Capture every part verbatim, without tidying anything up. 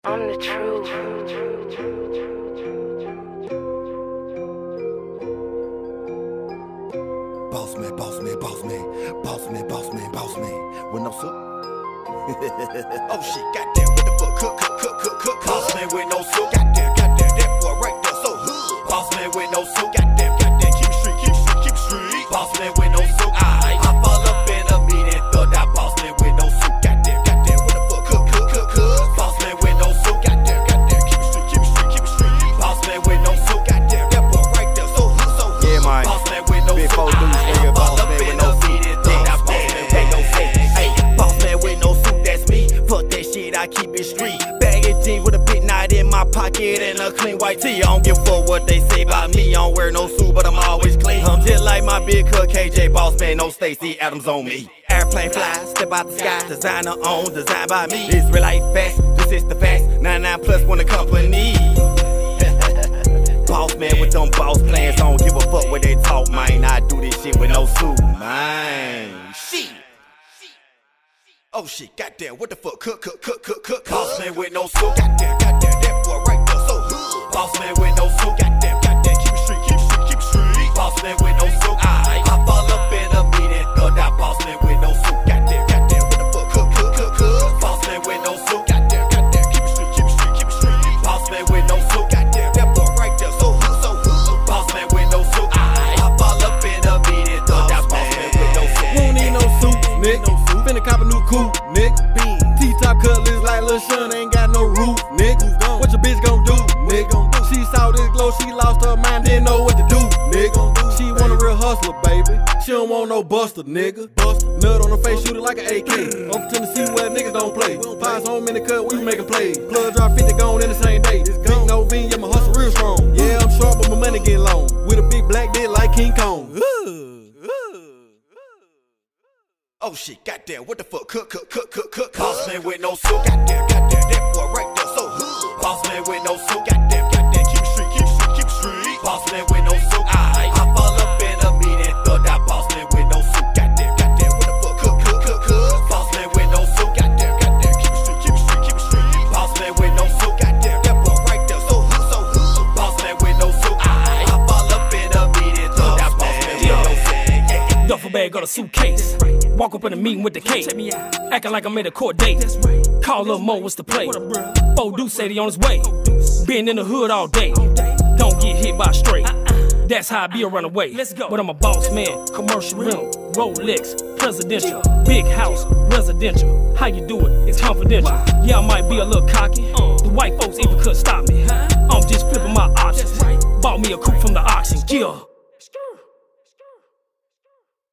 I'm the truth. Boss man, boss man, boss man, boss man, boss man, boss man. With no soup. Oh shit, goddamn, what the fuck? Cook, cook, cook, cook, cook. Boss man with no soup. Goddamn, goddamn, that boy right there so hood. Boss man with no soup. Goddamn, goddamn, keep it street, keep it street, keep it street. Boss man with no soup. I, I fall up in a meeting, thug that boss man with no soup. Goddamn, goddamn, what the fuck? Cook, cook, cook, cook. Boss man with no soup. Goddamn, goddamn, keep it street, keep it street, keep it street. Boss man with no soup. Goddamn, that boy right there so hood, so hood. Yeah, man. Boss man with no soup. I fall up in a meeting, thug that boss man with no soup. Hey, boss man with no soup, that's me. Fuck that shit, I keep it street. Bag of jeans with a big knot in my pocket and a clean white tee. I don't give a fuck what they say about me. I don't wear no suit, but I'm always clean. I'm just like my big cut K J boss man, no Stacey Adams on me. Airplane fly, step out the sky, designer on, designed by me. This real life fast, this is the facts. ninety-nine plus one the company. Boss man with them boss plans, I don't give a fuck what they talk, man. I do this shit with no suit, man. Shit. Oh shit, goddamn, what the fuck? Cook, cook, cook, cook, cook. Boss man with no suit. Goddamn, goddamn, that boy right there so hood. Boss man with no suit. Goddamn, goddamn, keep it street, keep it street, keep it street. Boss man with no suit. I, I fall up in a meeting, thug that boss man with no suit. Goddamn, goddamn, what the fuck? Cook, cook, cook, cook. Boss man with no suit. Goddamn, goddamn, keep it street, keep it street, keep it street. Boss man with no suit. Goddamn, that boy right there so hood, so hood. Boss man with no suit. I, I fall up in a meeting, thug that boss man with no suit. We don't need no suit, nigga. Finna cop a new coupe, nigga. T-top cutlass like Lil Shun, ain't got no roof, nigga. What your bitch gon' do, nigga? She saw this glow, she lost her mind, didn't know what to do, nigga. She want a real hustler, baby. She don't want no buster, nigga. Nut on her face, shoot it like an A K. Over Tennessee where niggas don't play. Pies home in the cut, we making plays. Plug drop fifty gone in the same day. Big no V, yeah, my hustle real strong. Yeah, I'm sharp, but my money get long. With a big black dick like King Kong. Oh shit, goddamn, what the fuck? Cook, cook, cook, cook, cook. Boss man with no suit. Goddamn, goddamn, that boy right there so hood. Boss man with no suit. Goddamn, goddamn, keep it street, keep it street, keep it street. Boss man with no suit. I, I fall up in a meeting, thug that boss man with no suit. Goddamn, goddamn, what the fuck? Cook, cook, cook, cook. Boss man with no suit. Goddamn, goddamn, keep it street, keep it street, keep it street. Boss man with no suit. Goddamn, that boy right there so hood, so hood. Boss man with no suit. I, I fall up in a meeting, thug that boss man with no suit. Duffel bag got a suitcase. Walk up in a meeting with the cake. Acting like I'm at a court date. Call Lil Mo, what's the play? Bo Deuce said he on his way. Been in the hood all day. Don't get hit by a stray. That's how I be a runaway. But I'm a boss man. Commercial rental, Rolex, presidential, big house, residential. How you do it? It's confidential. Yeah, I might be a little cocky. The white folks even couldn't stop me. I'm just flipping my options. Bought me a coupe from the auction. Yeah.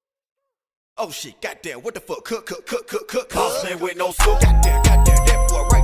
Oh shit, goddamn, what the fuck? Cook, cook, cook, cook, cook. Boss man with no suit. Goddamn, goddamn, that boy right